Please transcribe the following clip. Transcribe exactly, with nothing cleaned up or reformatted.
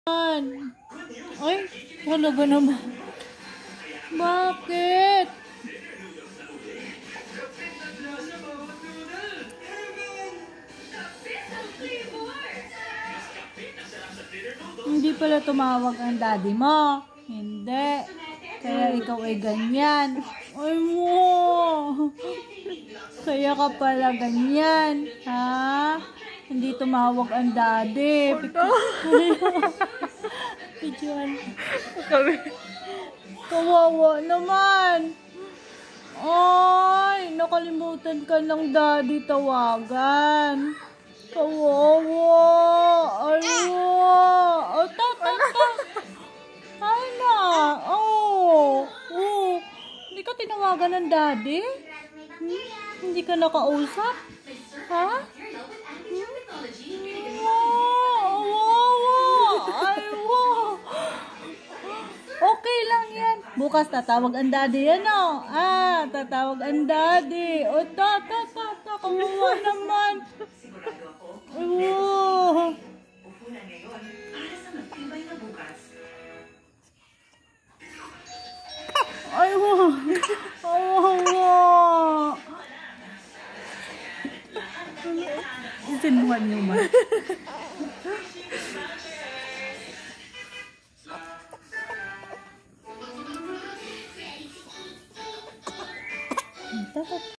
Ay, talaga naman. Bakit? Hindi pala tumawag ang daddy mo. Hindi. Kaya ikaw ay ganyan. Ay mo. Kaya ka pala ganyan. Ha? Hindi tumawag ang daddy. Pidyan. Kawawa naman. Ay, nakalimutan ka ng daddy tawagan. Kawawa. Ayaw. Oh, ta, ta, ta. Ay na. Oh. Oh. Hindi ka tinawagan ng daddy? Hmm? Hindi ka nakausap? Ha? Hmm? Wow. Wow. Ayaw. Okay lang yan. Bukas tatawag ang daddy yan, oh. Ah, tatawag ang daddy. O, ta, ta, ta, ta. Kawawa naman. Oh. Ay, wow. Oh, wow. Isinuhan niyo man.